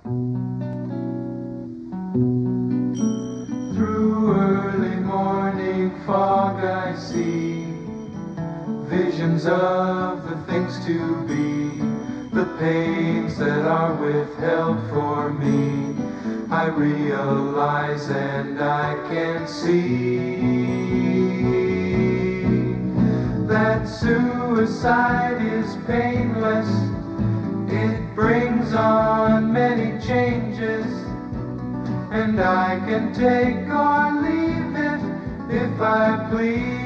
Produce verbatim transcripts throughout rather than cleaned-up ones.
Through early morning fog I see visions of the things to be, the pains that are withheld for me. I realize and I can see that suicide is painless. It brings on many changes, and I can take or leave it if I please.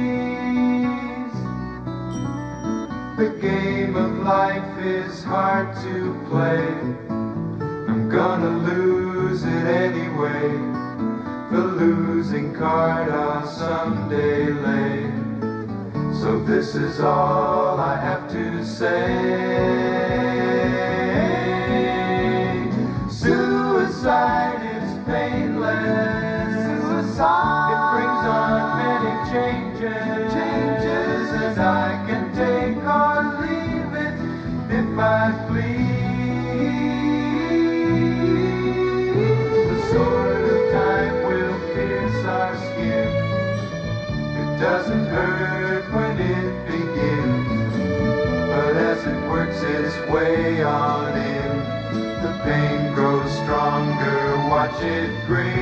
The game of life is hard to play. I'm gonna lose it anyway. The losing card I'll someday lay. So this is all I have to say. Suicide is painless. Suicide. It brings on many changes. Changes, and I can take or leave it if I please. The sword of time will pierce our skin. It doesn't hurt when it begins, but as it works its way on in, the pain grows stronger. Watch it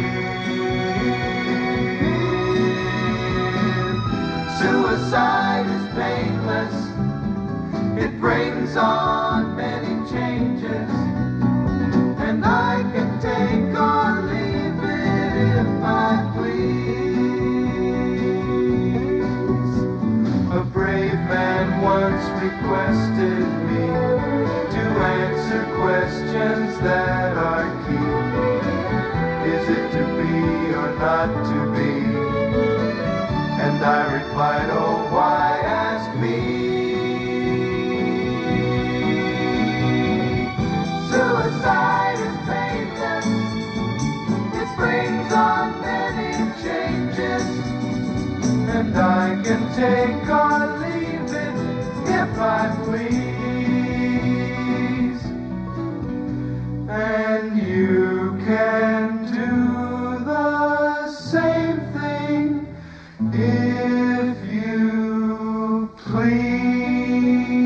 grin. Suicide is painless. It brings on many changes, and I can take or leave it if I please. A brave man once requested me to answer questions that are key. Is it to be or not to be? And I replied, oh, why ask me? Suicide is painless. It brings on many changes, and I can take or leave it if I please. And you can do the same thing if you please.